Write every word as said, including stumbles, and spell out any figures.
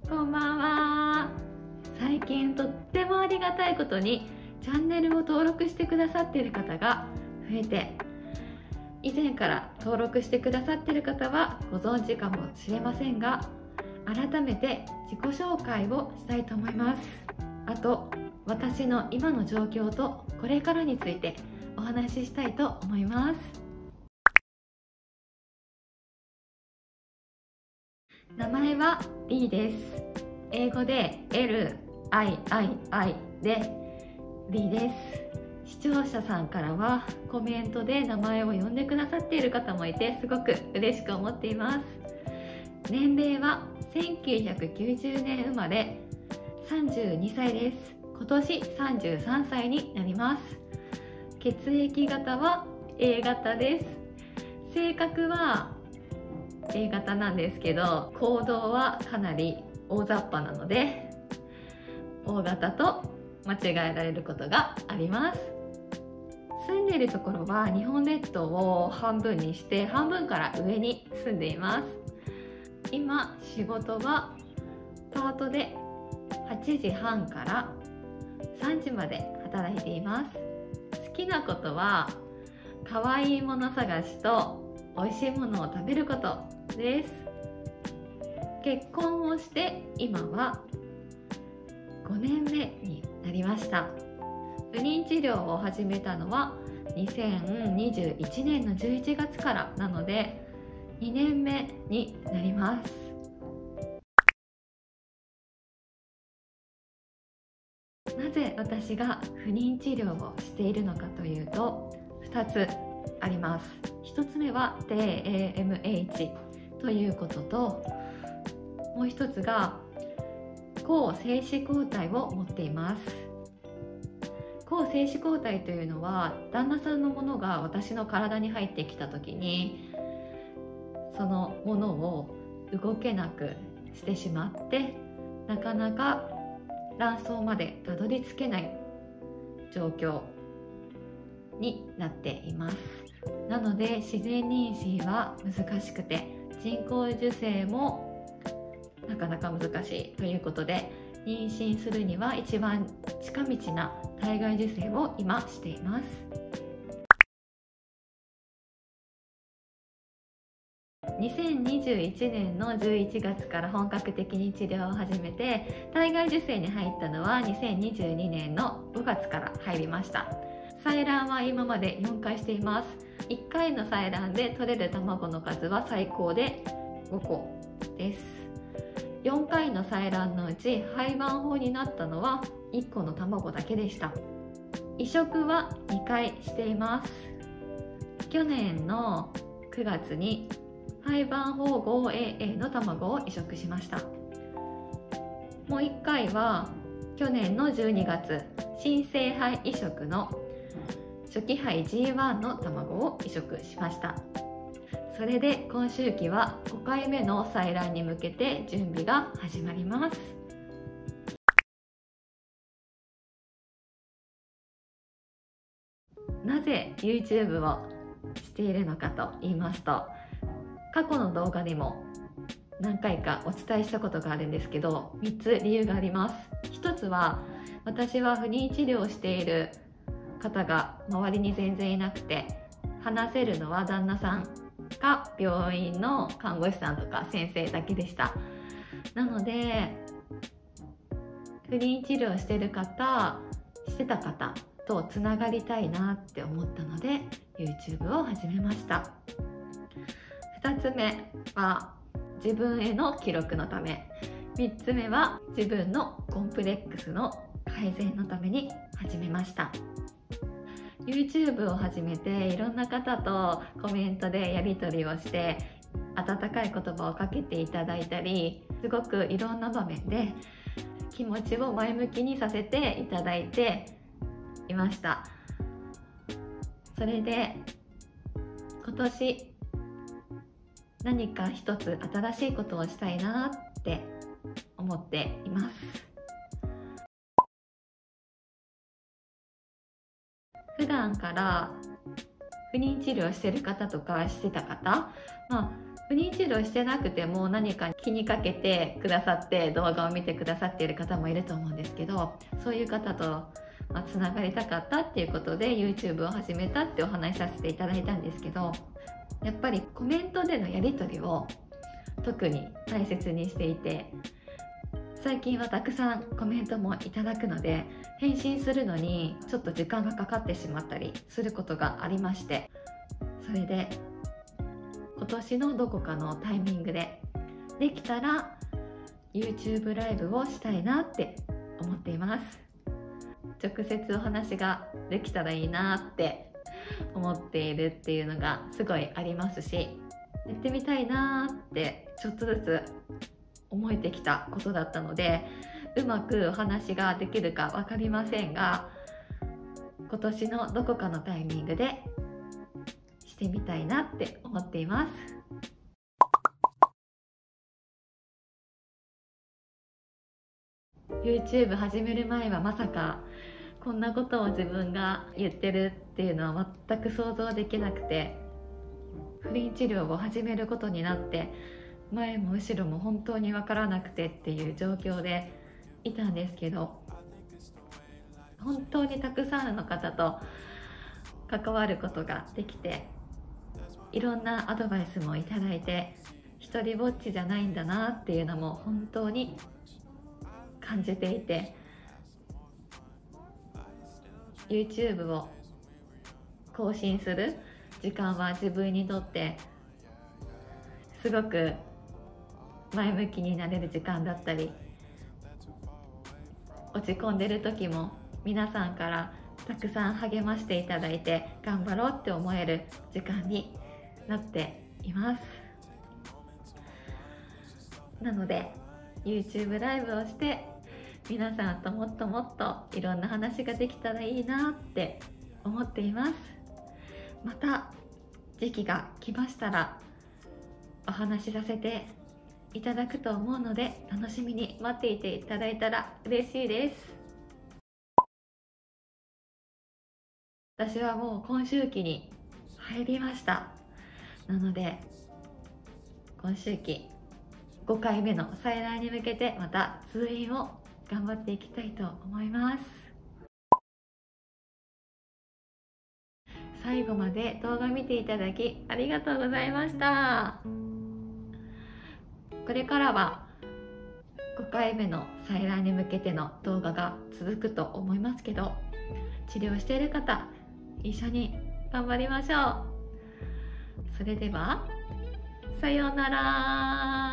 こんばんは。最近とってもありがたいことにチャンネルを登録してくださっている方が増えて、以前から登録してくださっている方はご存知かもしれませんが、改めて自己紹介をしたいと思います。あと私の今の状況とこれからについてお話ししたいと思います。名前は リー です。英語で エル アイ アイ アイ でリーです。視聴者さんからはコメントで名前を呼んでくださっている方もいて、すごく嬉しく思っています。年齢はせんきゅうひゃくきゅうじゅうねん生まれ、さんじゅうにさいです。今年さんじゅうさんさいになります。血液型は エー 型です。性格は エー 型なんですけど、行動はかなり大雑把なので オー 型と間違えられることがあります。住んでいるところは日本列島を半分にして半分から上に住んでいます。今仕事はパートではちじはんからさんじまで働いています。好きなことは可愛いもの探しと美味しいものを食べることです。結婚をして今はごねんめになりました。不妊治療を始めたのはにせんにじゅういちねんのじゅういちがつからなのでにねんめになります。なぜ私が不妊治療をしているのかというとふたつあります。ひとつめは ティーエーエムエイチ ということと、もう一つが抗精子抗体を持っています。抗精子抗体というのは旦那さんのものが私の体に入ってきた時にそのものを動けなくしてしまって、なかなか卵巣までたどり着けない状況になっています。なので自然妊娠は難しくて、人工授精もなかなか難しいということで、妊娠するには一番近道な体外受精を今しています。にせんにじゅういちねんのじゅういちがつから本格的に治療を始めて、体外受精に入ったのはにせんにじゅうにねんのごがつから入りました。採卵は今までよんかいしています。いっかいの採卵で取れる卵の数は最高でごこです。よんかいの採卵のうち胚盤胞になったのはいっこの卵だけでした。移植はにかいしています。去年のくがつに胚盤胞 ファイブエーエー の卵を移植しました。もういっかいは去年のじゅうにがつ、新生胚移植の初期胚 ジーワン の卵を移植しました。それで今周期はごかいめの採卵に向けて準備が始まります。なぜ YouTube をしているのかと言いますと、過去の動画でも何回かお伝えしたことがあるんですけど、みっつ理由があります。ひとつは私は不妊治療をしている方が周りに全然いなくて、話せるのは旦那さんか病院の看護師さんとか先生だけでした。なので不妊治療してる方してた方とつながりたいなって思ったので YouTube を始めました。ふたつめは自分への記録のため、みっつめは自分のコンプレックスの改善のために始めました。 YouTube を始めていろんな方とコメントでやり取りをして温かい言葉をかけていただいたり、すごくいろんな場面で気持ちを前向きにさせていただいていました。それで今年何か一つ新しいことをしたいなって思っています。普段から不妊治療してる方とかしてた方、まあ、 不妊治療してなくても何か気にかけてくださって動画を見てくださっている方もいると思うんですけど、そういう方とつながりたかったっていうことで YouTube を始めたってお話しさせていただいたんですけど、やっぱりコメントでのやり取りを特に大切にしていて、最近はたくさんコメントもいただくので返信するのにちょっと時間がかかってしまったりすることがありまして、それで今年のどこかのタイミングでできたら YouTube ライブをしたいなって思っています。直接お話ができたらいいなって思っているっていうのがすごいありますし、やってみたいなってちょっとずつ思えてきたことだったので、うまくお話ができるか分かりませんが、今年のどこかのタイミングでしてみたいなって思っています。YouTube 始める前はまさかこんなことを自分が言ってるっていうのは全く想像できなくて、不妊治療を始めることになって前も後ろも本当に分からなくてっていう状況でいたんですけど、本当にたくさんの方と関わることができて、いろんなアドバイスもいただいて、一人ぼっちじゃないんだなっていうのも本当に感じていて、 YouTube を更新する時間は自分にとってすごく前向きになれる時間だったり、落ち込んでる時も皆さんからたくさん励ましていただいて頑張ろうって思える時間になっています。なので YouTube ライブをして皆さんともっともっといろんな話ができたらいいなって思っています。また時期が来ましたらお話しさせていただくと思うので、楽しみに待っていていただいたら嬉しいです。私はもう今周期に入りました。なので今周期ごかいめの再来に向けてまた通院を頑張っていきたいと思います。最後まで動画見ていただきありがとうございました。これからはごかいめの再来に向けての動画が続くと思いますけど、治療している方一緒に頑張りましょう。それではさようなら。